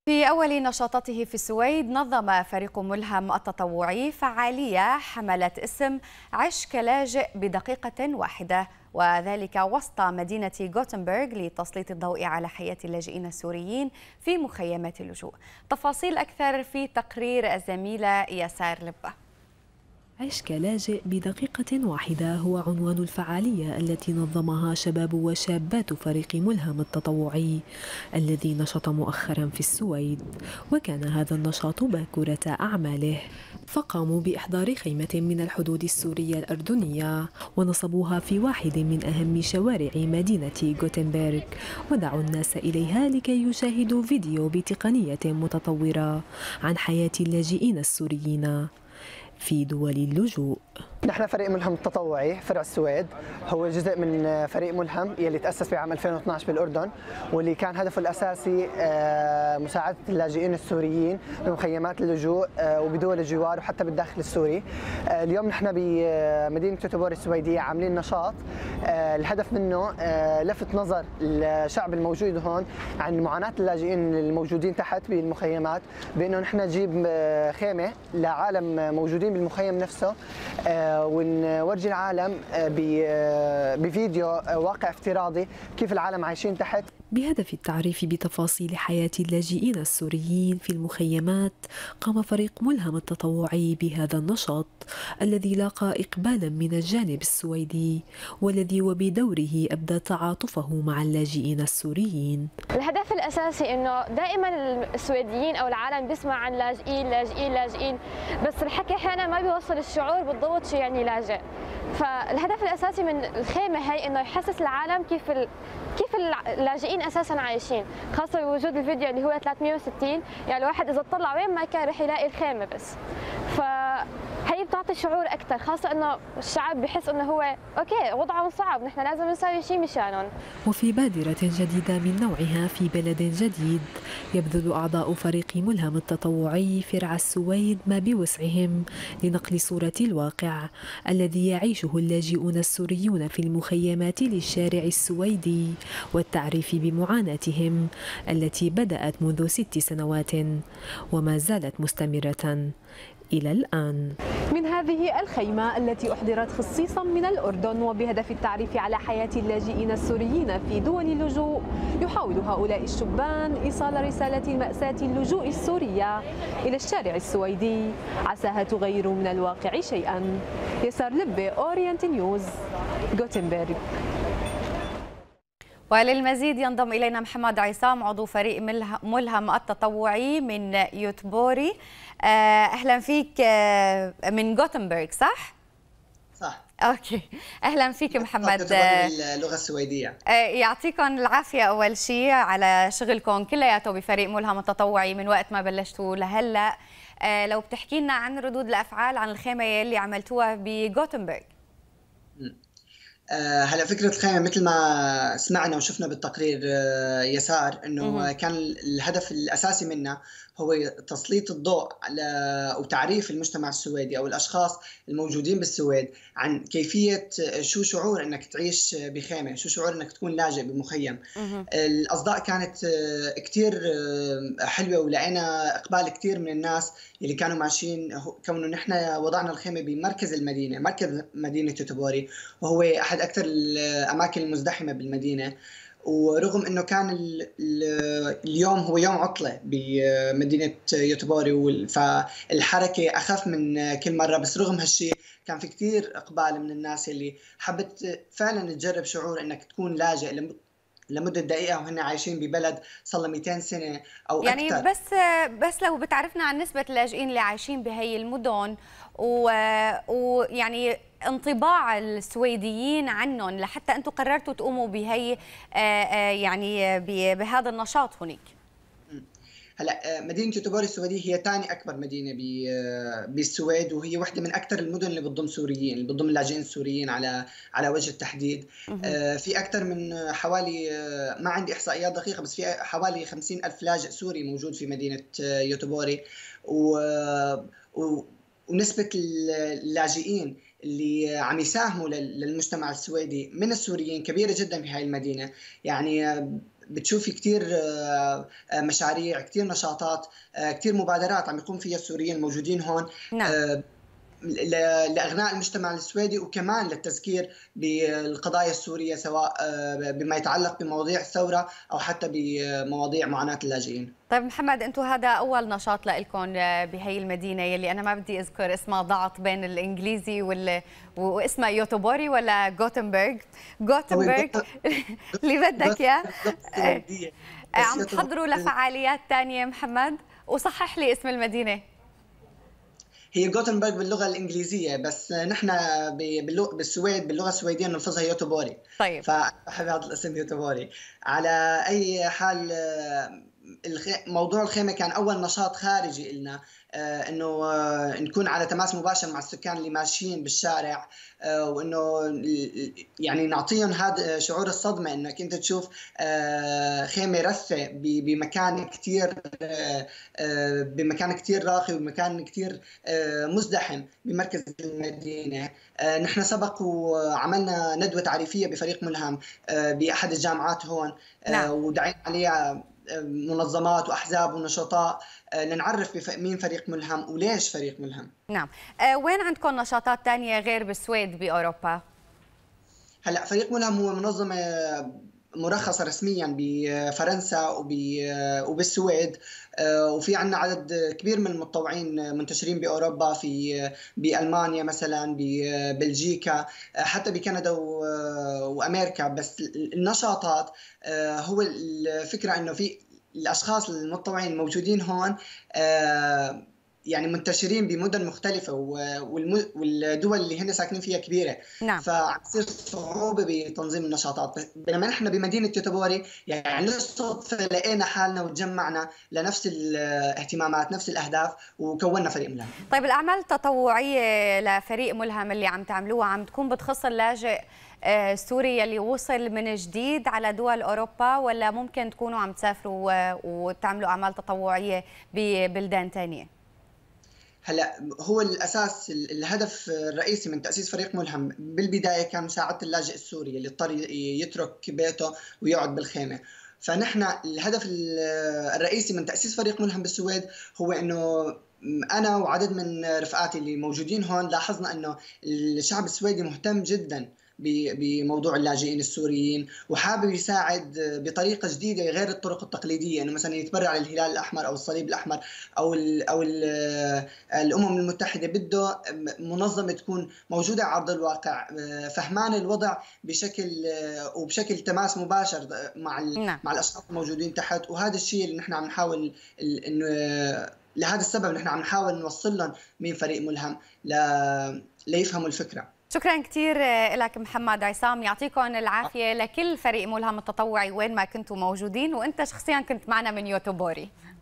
في أول نشاطاته في السويد نظم فريق ملهم التطوعي فعالية حملت اسم عش كلاجئ بدقيقة واحدة، وذلك وسط مدينة غوتنبرغ لتسليط الضوء على حياة اللاجئين السوريين في مخيمات اللجوء. تفاصيل أكثر في تقرير الزميلة يسار لبة. عش كلاجئ بدقيقة واحدة هو عنوان الفعالية التي نظمها شباب وشابات فريق ملهم التطوعي الذي نشط مؤخرا في السويد، وكان هذا النشاط باكورة أعماله. فقاموا بإحضار خيمة من الحدود السورية الأردنية ونصبوها في واحد من أهم شوارع مدينة غوتنبرغ، ودعوا الناس إليها لكي يشاهدوا فيديو بتقنية متطورة عن حياة اللاجئين السوريين في دول اللجوء. نحن فريق ملهم التطوعي فرع السويد، هو جزء من فريق ملهم يلي تأسس في عام 2012 بالأردن، واللي كان هدفه الأساسي مساعدة اللاجئين السوريين بمخيمات اللجوء وبدول الجوار وحتى بالداخل السوري. اليوم نحن بمدينة يوتوبوري السويدية عاملين نشاط الهدف منه لفت نظر الشعب الموجود هون عن معاناة اللاجئين الموجودين تحت بالمخيمات، بأنه نحن نجيب خيمة لعالم موجودين بالمخيم نفسه ونورجي العالم بفيديو واقع افتراضي كيف العالم عايشين تحت. بهدف التعريف بتفاصيل حياة اللاجئين السوريين في المخيمات، قام فريق ملهم التطوعي بهذا النشاط الذي لاقى إقبالا من الجانب السويدي، والذي وبدوره أبدى تعاطفه مع اللاجئين السوريين. الهدف الأساسي إنه دائما السويديين أو العالم بيسمع عن لاجئين لاجئين لاجئين، بس الحكي أحيانا ما بيوصل الشعور بالضبط شو يعني لاجئ. فالهدف الأساسي من الخيمة هي إنه يحسس العالم كيف اللاجئين اساسا عايشين، خاصه بوجود الفيديو اللي هو 360، يعني الواحد اذا طلع وين ما كان رح يلاقي الخيمه بس. فهي بتعطي شعور اكثر، خاصه انه الشعب بحس انه هو اوكي وضعهم صعب، نحن لازم نسوي شيء مشانهم. وفي بادره جديده من نوعها في بلد جديد، يبذل اعضاء فريق ملهم التطوعي فرع السويد ما بوسعهم لنقل صوره الواقع الذي يعيشه اللاجئون السوريون في المخيمات للشارع السويدي، والتعريف بمعاناتهم التي بدأت منذ 6 سنوات وما زالت مستمرة إلى الآن. من هذه الخيمة التي أحضرت خصيصا من الأردن وبهدف التعريف على حياة اللاجئين السوريين في دول اللجوء، يحاول هؤلاء الشبان إيصال رسالة مأساة اللجوء السورية إلى الشارع السويدي عساها تغير من الواقع شيئا. يسار لبة، أورينت نيوز، غوتنبرغ. وللمزيد ينضم إلينا محمد عصام عضو فريق ملهم التطوعي من يوتبوري. أهلا فيك من غوتنبرغ، صح؟ صح. اوكي، اهلا فيك محمد. باللغه السويديه. يعطيكم العافيه اول شيء على شغلكم كلياته بفريق ملهم التطوعي من وقت ما بلشتوا لهلا. لو بتحكي لنا عن ردود الافعال عن الخيمه اللي عملتوها بغوتنبرغ. هلا فكرة الخيمة مثل ما سمعنا وشفنا بالتقرير يسار، انه كان الهدف الاساسي منها هو تسليط الضوء على وتعريف المجتمع السويدي او الاشخاص الموجودين بالسويد عن كيفية شو شعور انك تعيش بخيمة، شو شعور انك تكون لاجئ بمخيم. الاصداء كانت كتير حلوة، ولقينا اقبال كتير من الناس اللي كانوا ماشيين، كونه نحن وضعنا الخيمة بمركز المدينة، مركز مدينة يوتوبوري، وهو احد اكثر الاماكن المزدحمة بالمدينة. ورغم انه كان اليوم هو يوم عطله بمدينه يوتوبوري، فالحركه اخف من كل مره، بس رغم هالشيء كان في كثير اقبال من الناس اللي حبت فعلا تجرب شعور انك تكون لاجئ لمده دقيقه وهن عايشين ببلد صار له 200 سنه او يعني اكثر. بس لو بتعرفنا عن نسبه اللاجئين اللي عايشين بهي المدن ويعني انطباع السويديين عنهم لحتى انتم قررتوا تقوموا بهي يعني بهذا النشاط هناك. هلا مدينه يوتوبوري السويديه هي ثاني اكبر مدينه بالسويد، وهي واحده من اكثر المدن اللي بتضم سوريين، اللي بتضم اللاجئين السوريين على وجه التحديد. في اكثر من حوالي، ما عندي احصائيات دقيقه، بس في حوالي 50,000 لاجئ سوري موجود في مدينه يوتوبوري، ونسبه اللاجئين اللي عم يساهموا للمجتمع السويدي من السوريين كبيرة جدا في هاي المدينة. يعني بتشوفي كثير مشاريع، كثير نشاطات، كثير مبادرات عم يقوم فيها السوريين الموجودين هون. نعم. لإغناء المجتمع السويدي وكمان للتذكير بالقضايا السورية، سواء بما يتعلق بمواضيع الثورة أو حتى بمواضيع معاناة اللاجئين. طيب محمد، أنتم هذا أول نشاط لكم بهي المدينة يلي أنا ما بدي أذكر اسمها، ضعت بين الإنجليزي واسمها يوتوبوري ولا غوتنبرغ اللي بدك إياه. عم تحضروا لفعاليات ثانية محمد؟ وصحح لي اسم المدينة. هي غوتنبرغ باللغة الإنجليزية، بس نحن بالسويد باللغة السويدية بنلفظها يوتوبوري. طيب. فبحب هذا الاسم يوتوبوري. على أي حال، موضوع الخيمة كان أول نشاط خارجي لنا، إنه نكون على تماس مباشر مع السكان اللي ماشيين بالشارع، وإنه يعني نعطيهم هذا شعور الصدمة، إنك أنت تشوف خيمة رثة بمكان كتير راقي ومكان كتير مزدحم بمركز المدينة. نحن سبق وعملنا ندوة تعريفية بفريق ملهم بأحد الجامعات هون. نعم. ودعينا عليها منظمات وأحزاب ونشطاء لنعرف مين فريق ملهم وليش فريق ملهم. نعم. وين عندكم نشاطات تانية غير بالسويد بأوروبا؟ هلا فريق ملهم هو منظمة مرخصة رسميا بفرنسا وبالسويد، وفي عندنا عدد كبير من المتطوعين منتشرين بأوروبا، بألمانيا مثلا، ببلجيكا، حتى بكندا وأمريكا. بس النشاطات هو الفكرة أنه في الأشخاص المتطوعين الموجودين هون يعني منتشرين بمدن مختلفة، والدول اللي هن ساكنين فيها كبيرة. نعم. فعصير صعوبة بتنظيم النشاطات. بينما نحن بمدينة يوتوبوري يعني للصدفة لقينا حالنا وتجمعنا لنفس الاهتمامات، نفس الأهداف، وكوننا فريق ملهم. طيب الأعمال التطوعية لفريق ملهم اللي عم تعملوها عم تكون بتخص اللاجئ السوري اللي وصل من جديد على دول أوروبا، ولا ممكن تكونوا عم تسافروا وتعملوا أعمال تطوعية ببلدان تانية؟ هلا هو الاساس، الهدف الرئيسي من تاسيس فريق ملهم بالبدايه كان مساعده اللاجئ السوري اللي اضطر يترك بيته ويقعد بالخيمه. فنحن الهدف الرئيسي من تاسيس فريق ملهم بالسويد هو انه انا وعدد من رفقاتي اللي موجودين هون لاحظنا انه الشعب السويدي مهتم جدا بموضوع اللاجئين السوريين، وحابب يساعد بطريقه جديده غير الطرق التقليديه، انه مثلا يتبرع للهلال الاحمر او الصليب الاحمر او الامم المتحده. بده منظمه تكون موجوده على ارض الواقع، فهمان الوضع بشكل تماس مباشر مع الاشخاص الموجودين تحت. وهذا الشيء اللي نحن عم نحاول انه لهذا السبب نحن عم نحاول نوصل لهم مين فريق ملهم ليفهموا الفكره. شكرا كثير لك محمد عصام، يعطيكم العافيه لكل فريق ملهم التطوعي وين ما كنتوا موجودين، وانت شخصيا كنت معنا من يوتوبوري.